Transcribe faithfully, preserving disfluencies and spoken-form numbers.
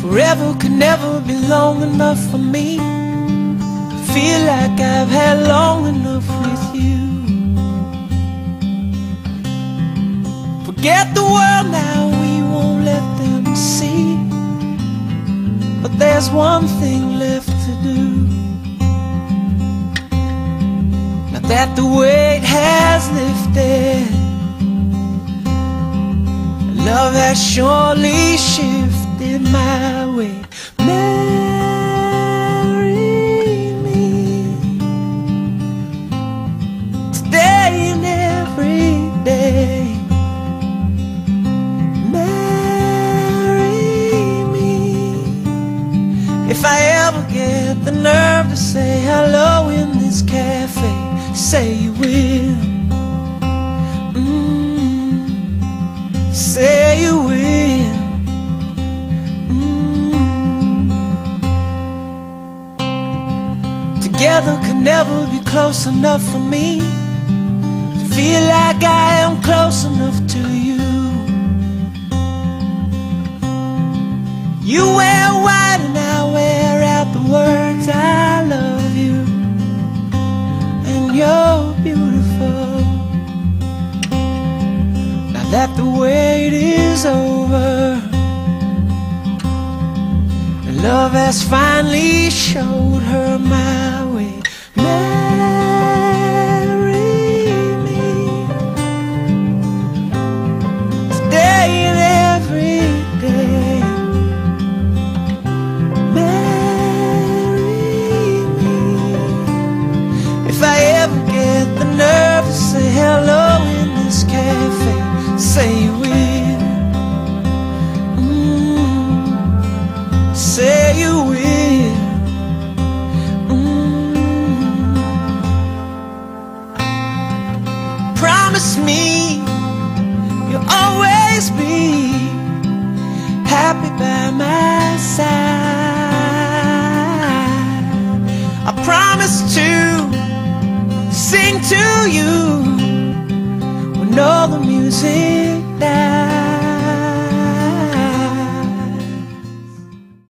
Forever could never be long enough for me. I feel like I've had long enough with you. Forget the world now, we won't let them see. But there's one thing left to do. Now that the weight has lifted, love has surely shifted my way. Marry me today and every day. Marry me. If I ever get the nerve to say hello in this cafe, say you will. Say you will. mm. Together could never be close enough for me to feel like I am close enough to you. You wear white and I wear out the words I love you, and you're beautiful. That the wait is over, and love has finally showed her my way. Marry me today and every day. Marry me. If I ever get the nerve to say hello in this cafe, say you will. mm. Say you will. mm. Promise me you'll always be happy by my side. I promise to sing to you when all the music dies.